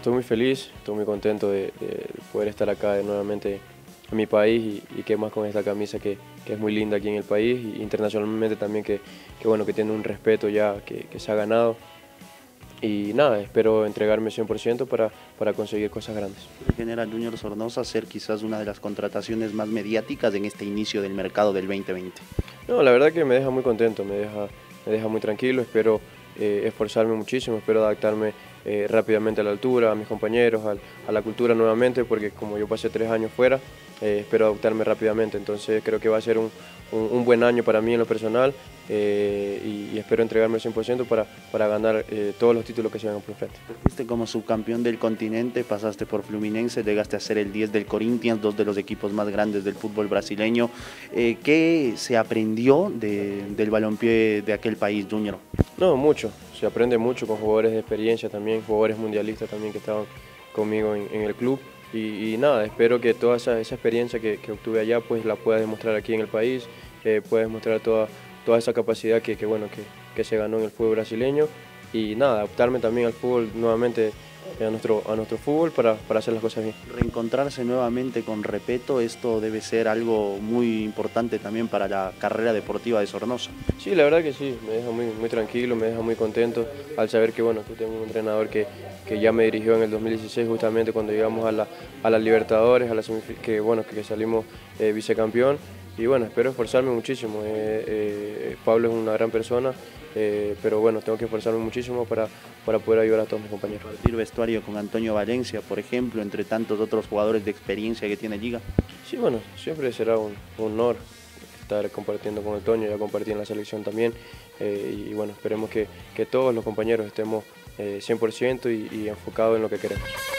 estoy muy feliz, estoy muy contento de poder estar acá nuevamente en mi país y qué más con esta camisa que es muy linda aquí en el país y internacionalmente también que tiene un respeto ya que se ha ganado. Y nada, espero entregarme 100% para conseguir cosas grandes. Genera Junior Sornosa ser quizás una de las contrataciones más mediáticas en este inicio del mercado del 2020. No, la verdad que me deja muy contento, me deja muy tranquilo, espero esforzarme muchísimo, espero adaptarme rápidamente a la altura, a mis compañeros, a la cultura nuevamente, porque como yo pasé 3 años fuera, espero adaptarme rápidamente, entonces creo que va a ser un buen año para mí en lo personal y espero entregarme al 100% para ganar todos los títulos que se vengan por frente. Fuiste como subcampeón del continente, pasaste por Fluminense, llegaste a ser el 10 del Corinthians, dos de los equipos más grandes del fútbol brasileño. ¿Qué se aprendió del balompié de aquel país, Junior? No, mucho, se aprende mucho con jugadores de experiencia también, jugadores mundialistas también que estaban conmigo en el club y nada, espero que toda esa experiencia que obtuve allá pues la pueda demostrar aquí en el país, pueda demostrar toda esa capacidad que se ganó en el fútbol brasileño y nada, adaptarme también al fútbol nuevamente, a nuestro fútbol para hacer las cosas bien. Reencontrarse nuevamente con Repeto, esto debe ser algo muy importante también para la carrera deportiva de Sornosa. Sí, la verdad que sí, me deja muy tranquilo, me deja muy contento al saber que que tengo un entrenador que ya me dirigió en el 2016 justamente cuando llegamos a la Libertadores, que salimos vicecampeón y bueno, espero esforzarme muchísimo. Pablo es una gran persona, pero bueno, tengo que esforzarme muchísimo para poder ayudar a todos mis compañeros. Compartir vestuario con Antonio Valencia, por ejemplo, entre tantos otros jugadores de experiencia que tiene Liga. Sí, bueno, siempre será un honor estar compartiendo con Antonio, ya compartí en la selección también, y bueno, esperemos que todos los compañeros estemos 100% y enfocados en lo que queremos.